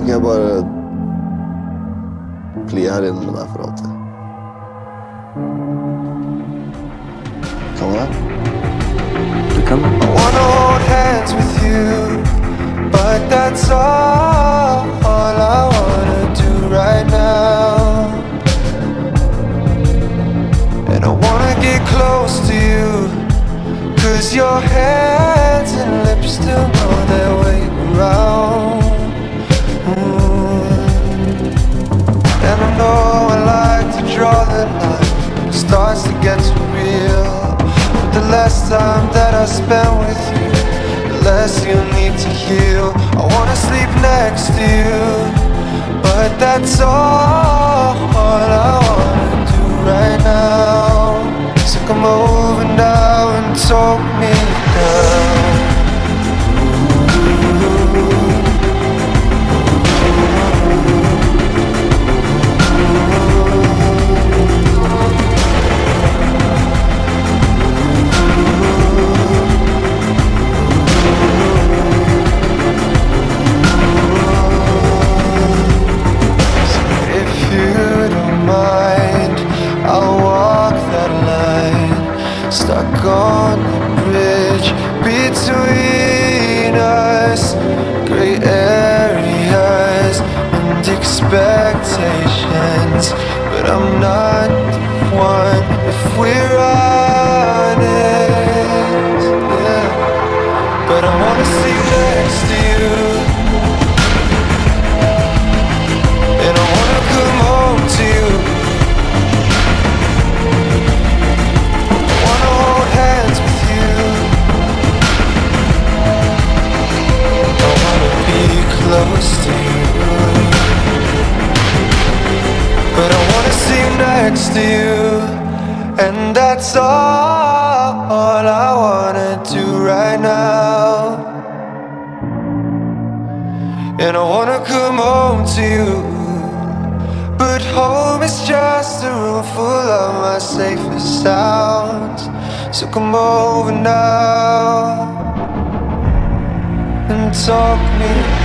jag bara bli her inne med deg for alltid. Kan jeg? Du kan det. I wanna hold hands with you, but that's all I wanna do right now. And I wanna get close to you, 'cause your hands and lips still know their way around. And I know I like to draw the line, it starts to get too real. But the less time that I spend with you, the less you need to heal. I wanna sleep next to you, but that's all I wanna do right now. So come over now and talk me down. Stuck on the bridge between us, gray areas and expectations. But I'm not the one if we're honest, yeah. But I wanna sleep next to you, and I wanna come home to you. Close to you, but I wanna sit next to you, and that's all I wanna do right now. And I wanna come home to you, but home is just a room full of my safest sounds. So come over now and talk me